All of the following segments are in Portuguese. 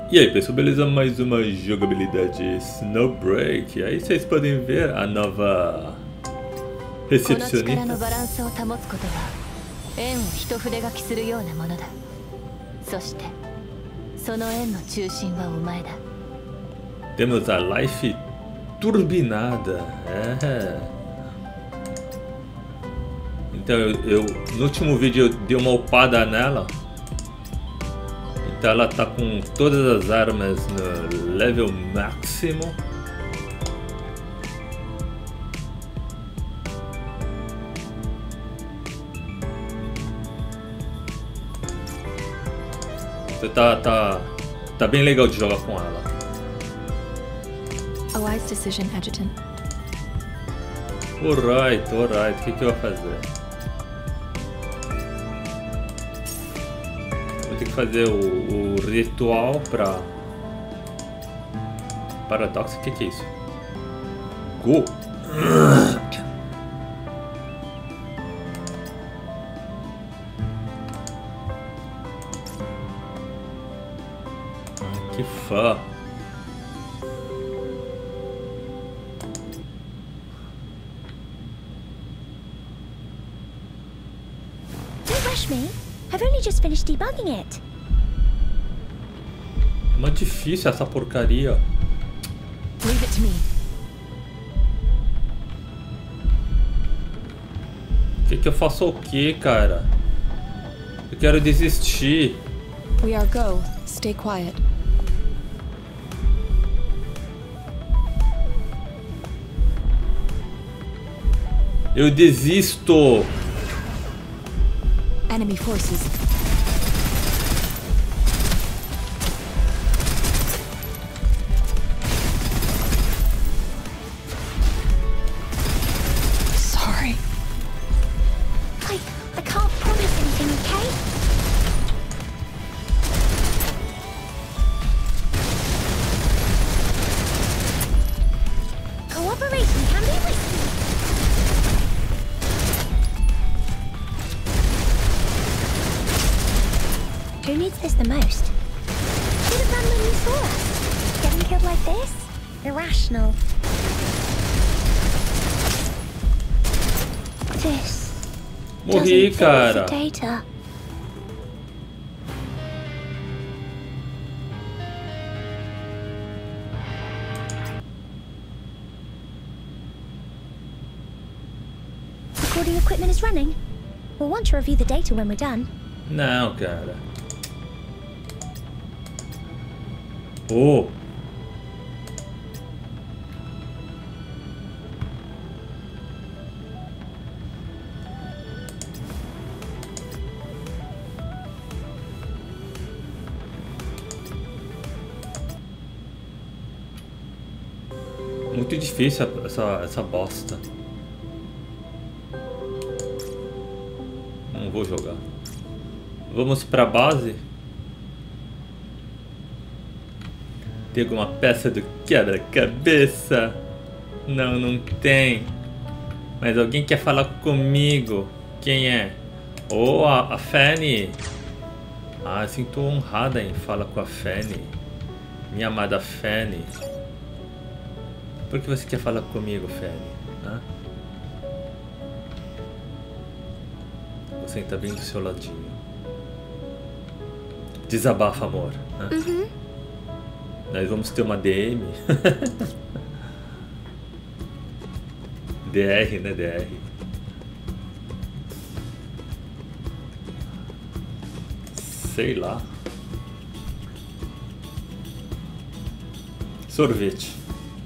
E aí pessoal, beleza? Mais uma jogabilidade Snowbreak. Aí vocês podem ver a nova この力の recepcionista. バランスを保つことは円を一筆書きするようなものだ。そしてその円の中心はお前だ。 Temos a Life turbinada. Então no último vídeo eu dei uma upada nela. Então ela tá com todas as armas no level máximo. Então tá bem legal de jogar com ela. A wise decision, Adjutant. Alright. O que eu vou fazer? Vou ter que fazer o ritual para paradoxo. O que é isso? Go! Que fã! Don't rush me. I've only just finished debugging it. Muito difícil essa porcaria. Leave it to me. Que eu faço o que, cara? Eu quero desistir. We are go. Stay quiet. Eu desisto. Enemy forces. Sorry. I can't promise anything, okay? Cooperation can be risky. Who needs this the most? Should have done when you saw us. Getting killed like this? Irrational. This Morri, doesn't fit cara. the data. Recording equipment is running. We'll want to review the data when we're done. Não, cara. Oh. Muito difícil essa bosta. Não vou jogar. Vamos pra base. Tem alguma peça do quebra-cabeça? Não tem. Mas alguém quer falar comigo. Quem é? Oh, a Fanny. Ah, sinto honrada em falar com a Fanny. Minha amada Fanny. Por que você quer falar comigo, Fanny? Hã? Você está bem do seu ladinho. Desabafa, amor. Hã? Nós vamos ter uma DM. DR, né? DR. Sei lá. Sorvete.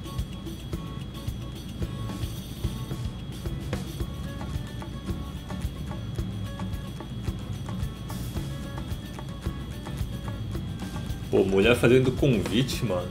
Pô, mulher fazendo convite, mano.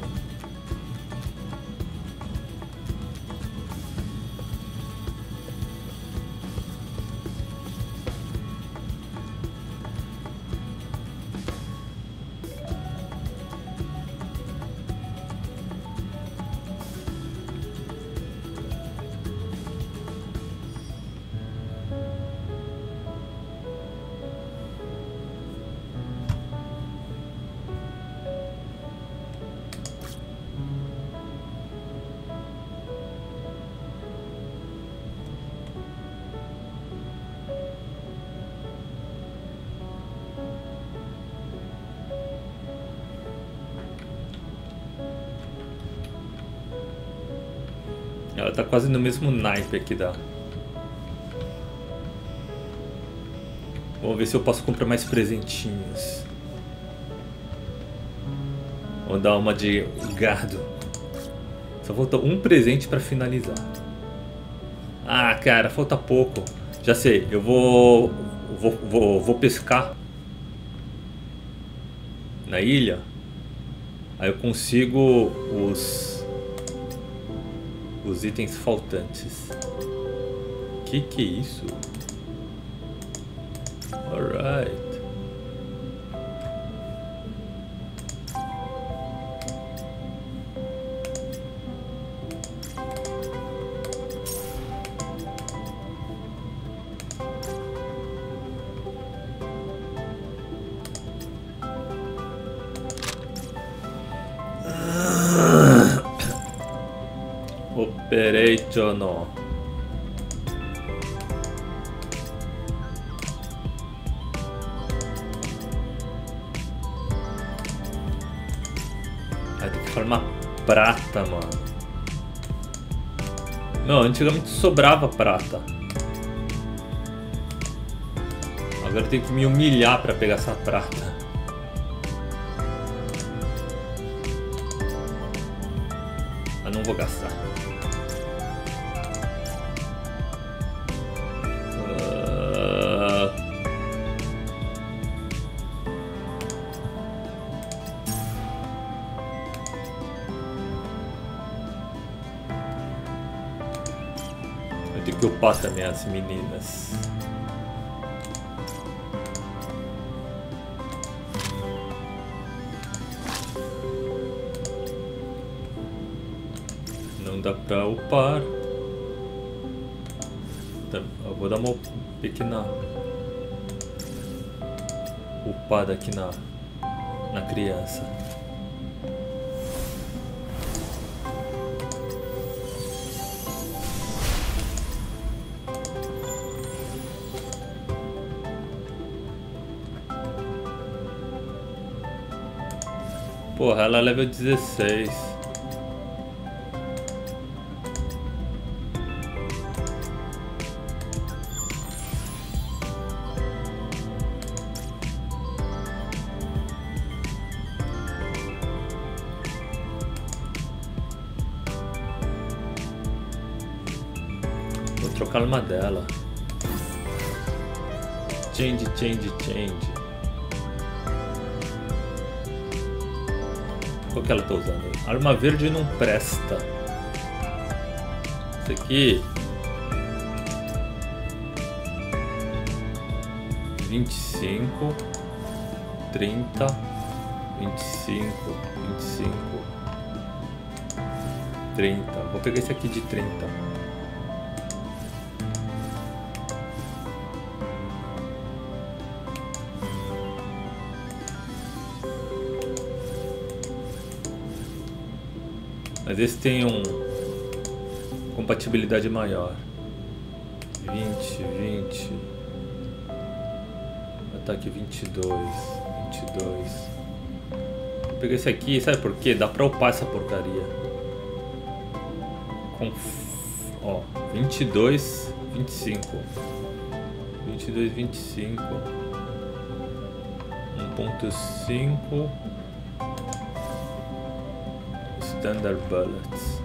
Ela tá quase no mesmo naipe aqui da... Vamos ver se eu posso comprar mais presentinhos. Vou dar uma de gado. Só falta um presente pra finalizar. Ah, cara, falta pouco. Já sei, eu vou pescar na ilha. Aí eu consigo os itens faltantes. Que é isso? Alright. Operation. Aí tem que farmar prata, mano. Não, antigamente sobrava prata. Agora eu tenho que me humilhar pra pegar essa prata. Eu não vou gastar. Eu tenho que upar também as meninas. Não dá pra upar. Eu vou dar uma pequena upada aqui na criança. Porra, ela é level 16. Vou trocar uma dela. Change. Qual que ela tá usando? Arma verde não presta. Isso aqui. 25, 30, 25, 30. Vou pegar esse aqui de 30. Mas esse tem compatibilidade maior. 20. Ataque 22. Vou pegar esse aqui, sabe por quê? Dá pra upar essa porcaria. Ó, 22, 25. 22, 25. 1.5. Standard bullets.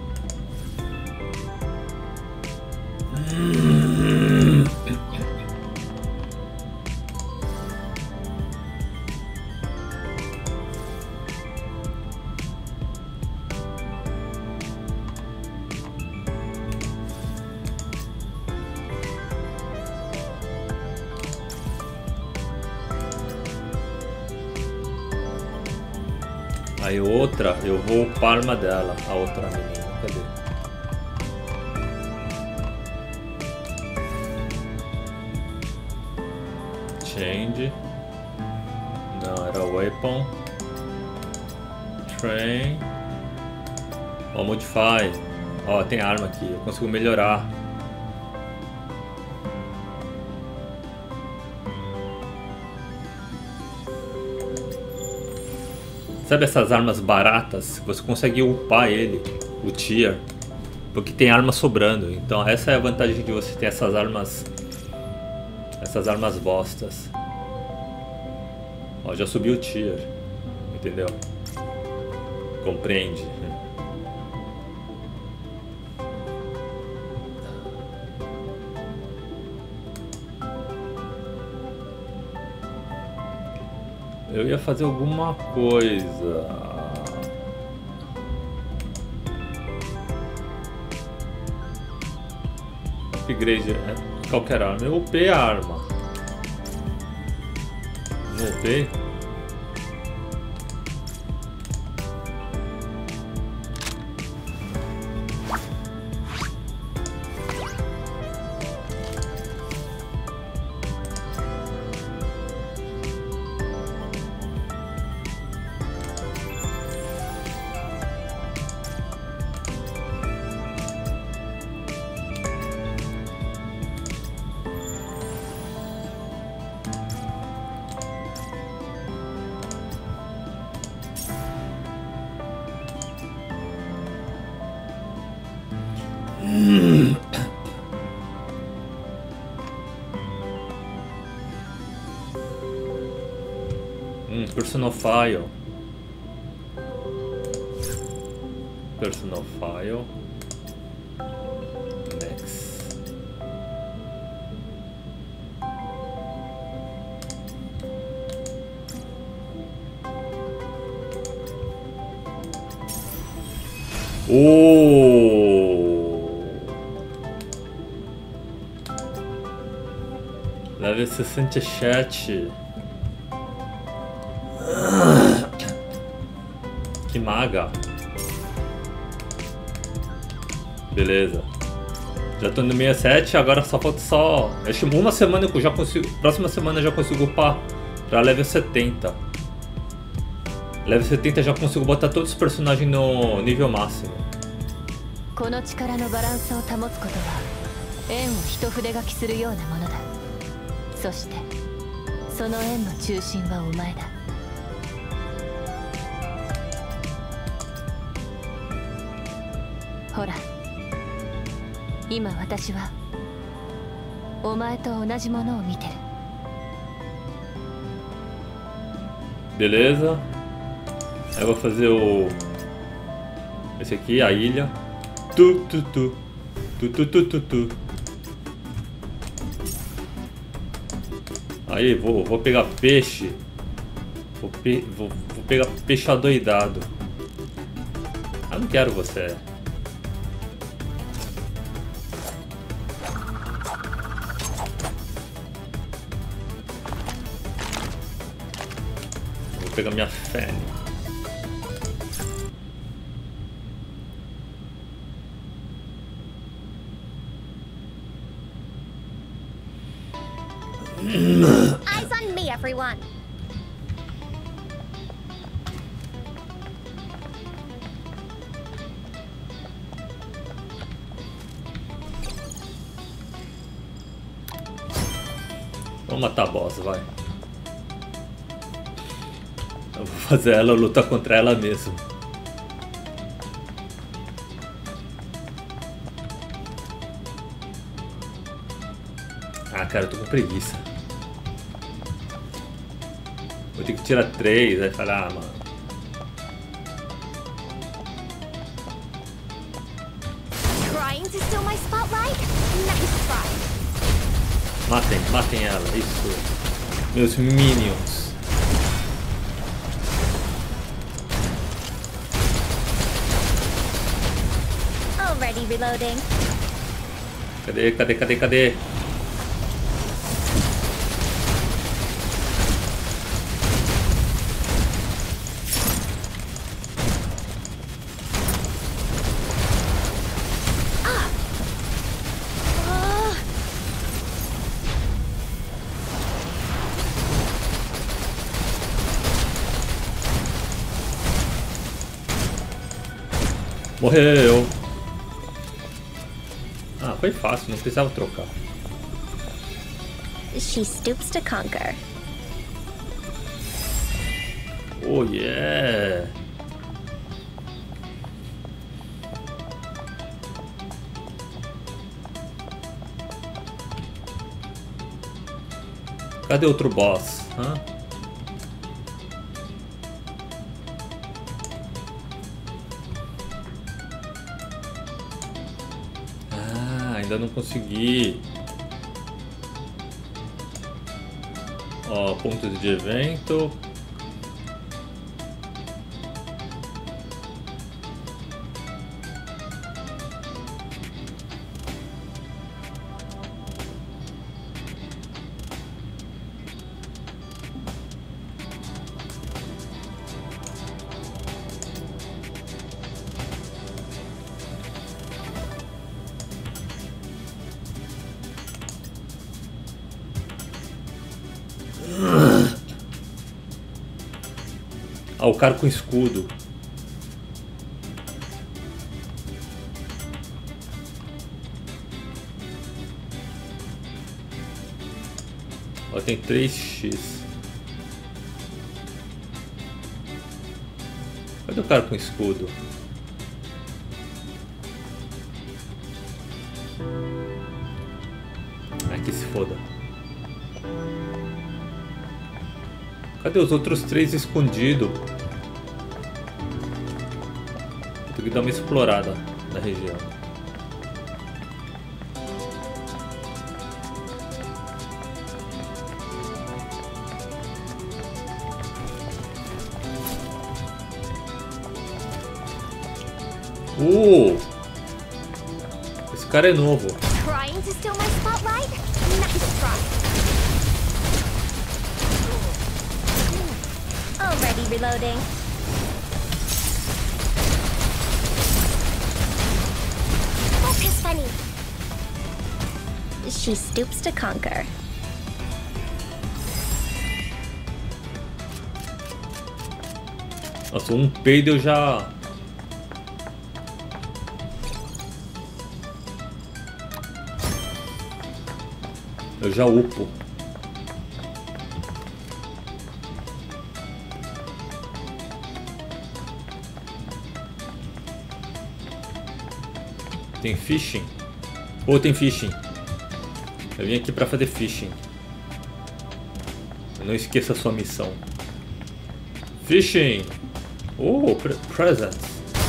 Aí outra, eu vou upar a arma dela, a outra menina, cadê? Change. Não, era weapon. Train. Ó, modify. Ó, tem arma aqui, eu consigo melhorar. Sabe essas armas baratas? Você consegue upar ele, o tier. Porque tem arma sobrando. Então essa é a vantagem de você ter essas armas. Essas armas bostas. Ó, já subiu o tier. Entendeu? Compreende? Eu ia fazer alguma coisa. Upgrade, qualquer arma. Eu upei a arma. Não upei? Personal file. Personal file. Next. Level 67. Que maga. Beleza. Já tô no 67, agora só falta acho que uma semana eu já consigo. Próxima semana eu já consigo upar pra level 70. Level 70 eu já consigo botar todos os personagens no nível máximo. この力のバランスを保つことは円を一筆書きするようなものだ。そしてその円の中心はお前だ。ほら、今私はお前と同じものを見てる。 Beleza. Eu vou fazer esse aqui, a ilha. Tu. Aí, vou pegar peixe. Vou pegar peixe adoidado. Ah, não quero você. Vou pegar minha fênix. Eyes on me, everyone. Vamos matar a boss, vai. Eu vou fazer ela lutar contra ela mesmo. Ah, cara, eu tô com preguiça. Vou ter que tirar 3, aí falar, ah, mano. Trying to steal my spotlight? Nice try. Matem ela, isso. Meus minions. Already reloading. Cadê? Morreu. Ah, foi fácil, não precisava trocar. She stoops to conquer. Oh yeah. Cadê outro boss? Hã? Ah, ainda não consegui. Ó, pontos de evento. Ah, o cara com escudo. Ó, tem 3x. Cadê o cara com escudo? Ah, que se foda. Cadê os outros 3 escondidos? Tem que dar uma explorada na região. Esse cara é novo. Trying to steal my spotlight? Nice try. Already reloading. Focus, Funny. She stoops to conquer. Nossa, um peido eu já... Eu já upo. Tem fishing? Ou tem fishing? Eu vim aqui pra fazer fishing. Não esqueça a sua missão. Fishing! Oh, presents!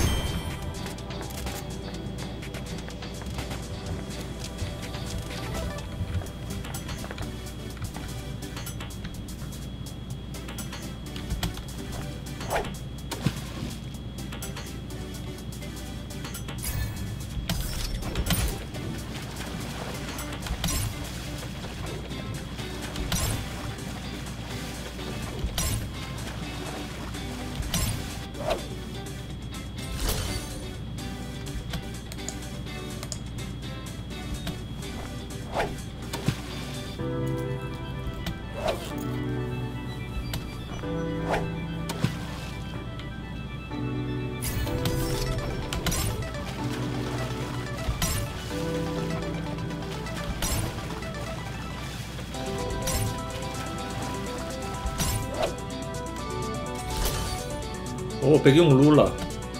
Oh, peguei um Lula.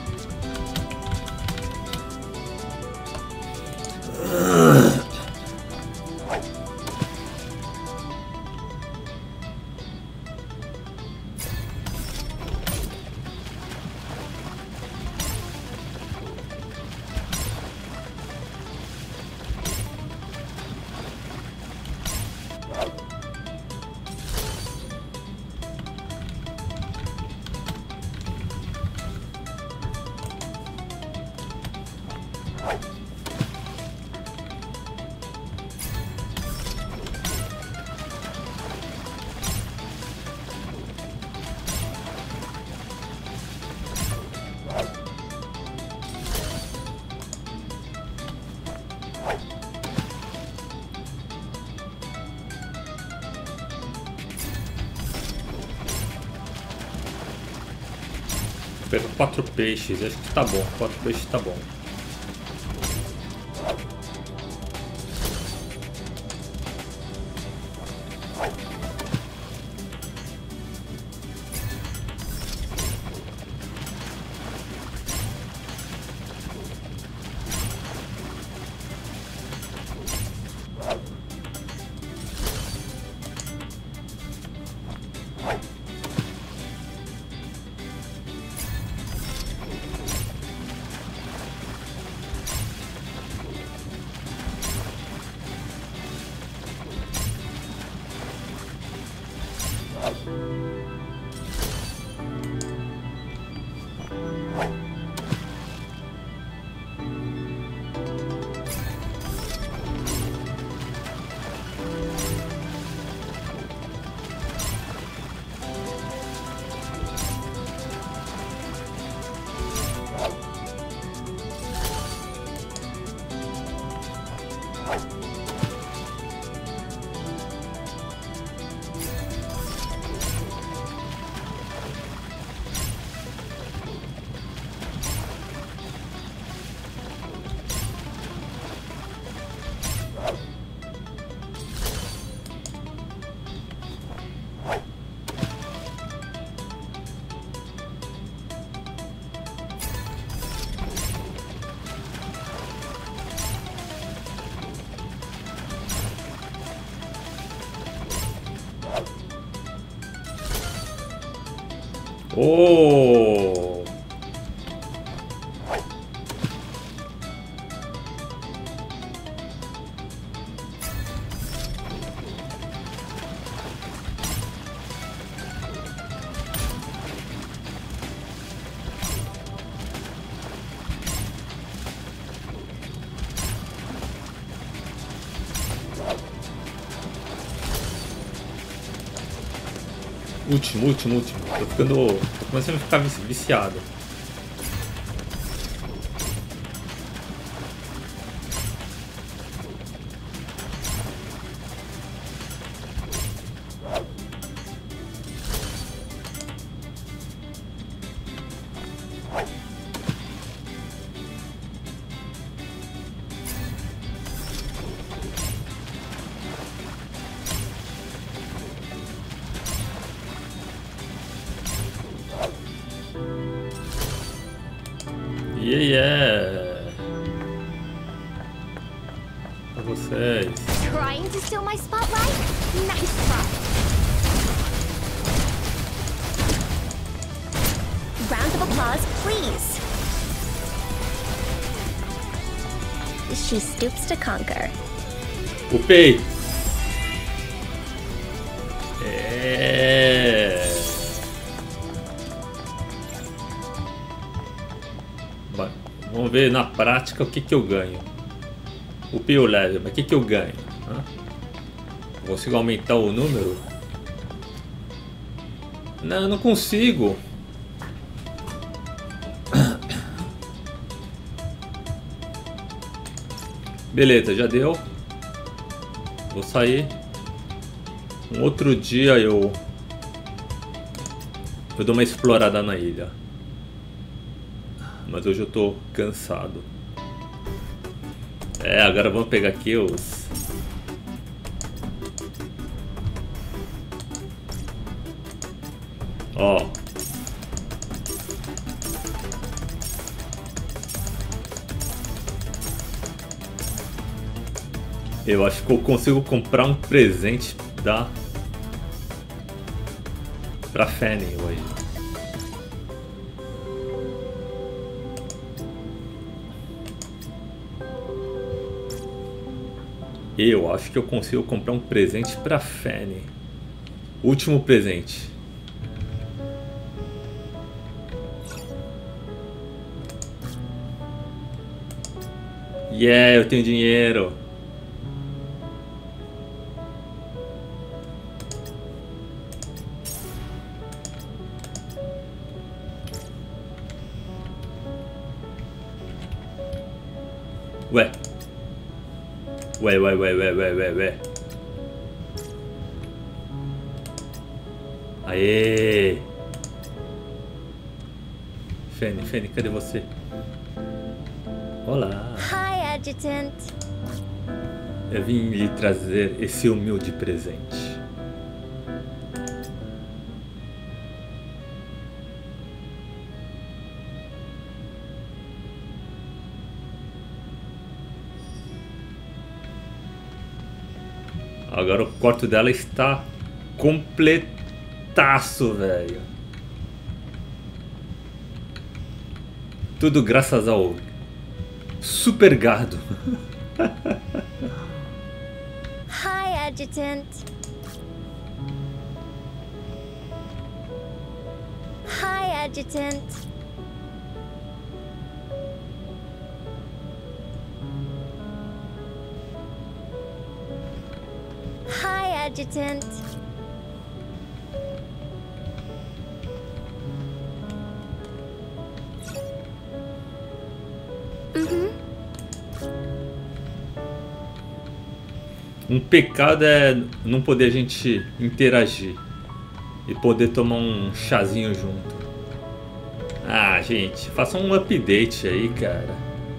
Pego 4 peixes, acho que tá bom. 4 peixes tá bom. Oh! Último. Tô começando a ficar viciado. Yeah! Pra vocês. Trying to steal my spotlight? Nice try. Round of applause, please. She stoops to conquer. Upei! Vamos ver na prática o que eu ganho. Upei o level, mas o que eu ganho? Consigo aumentar o número? Não, eu não consigo. Beleza, já deu. Vou sair. Um outro dia eu dou uma explorada na ilha. Mas hoje eu tô cansado. Agora vamos pegar aqui os... Ó. Eu acho que eu consigo comprar um presente pra Fanny hoje. Eu acho que eu consigo comprar um presente pra Fanny. Último presente. Yeah, eu tenho dinheiro. Ué. Aê! Fanny, cadê você? Olá! Hi, Adjutant. Eu vim lhe trazer esse humilde presente. Agora o quarto dela está completaço, velho. Tudo graças ao super gado. Hi, Adjutant. Hi, Adjutant. Hi, Adjutant. Um pecado é não poder a gente interagir e poder tomar um chazinho junto. Ah, gente, faça um update aí, cara.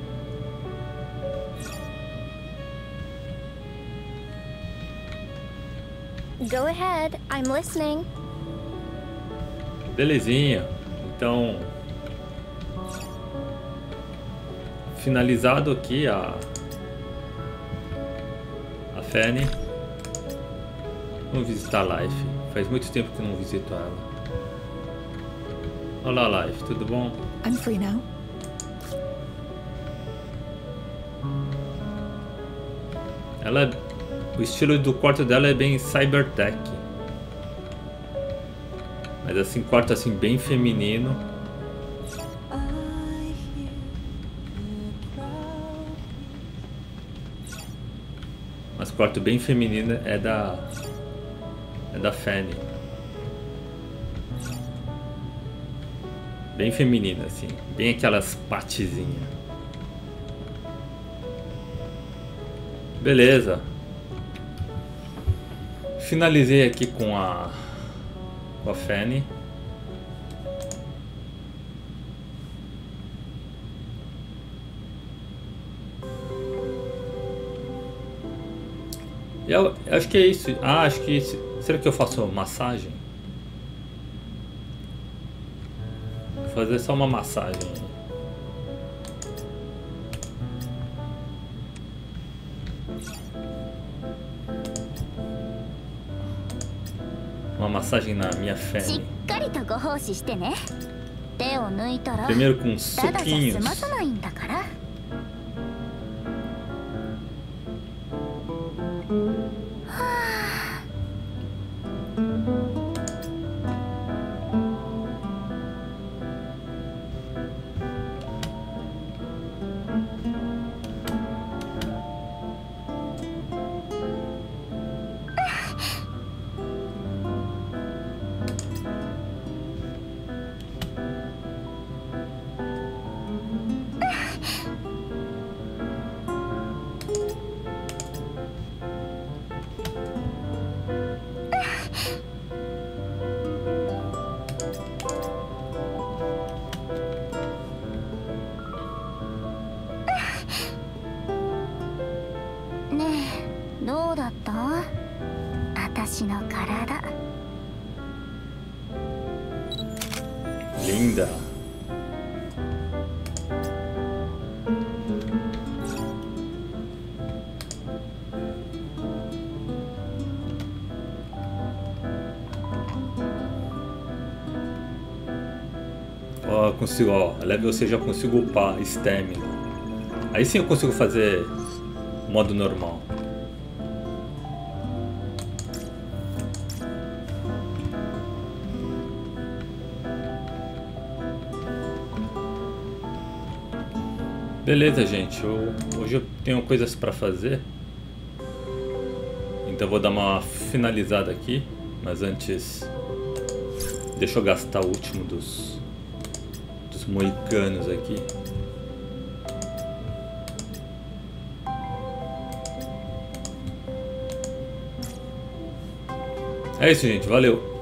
Go ahead, I'm listening. Belezinha. Então, finalizado aqui a Fanny. Vamos visitar a Life. Faz muito tempo que eu não visito ela. Olá, Life, tudo bom? I'm free now. O estilo do quarto dela é bem cybertech. Mas assim, quarto assim bem feminino. Mas quarto bem feminino é da Fanny. Bem feminina assim, bem aquelas patezinhas. Beleza. Finalizei aqui com a Fanny. Eu acho que é isso. Acho que será que eu faço massagem? Vou fazer só uma massagem. Uma massagem na minha Fanny. しっかりとご奉仕してね。手を抜いたら Primeiro com ただじゃ soquinhos. 済まさないんだから。ねえ、どうだった？私の体。 Linda. Ó, consigo, ó, level você já consigo upar stamina. Aí sim eu consigo fazer modo normal. Beleza, gente. Hoje eu tenho coisas para fazer. Então eu vou dar uma finalizada aqui. Mas antes, deixa eu gastar o último dos moicanos aqui. É isso, gente. Valeu.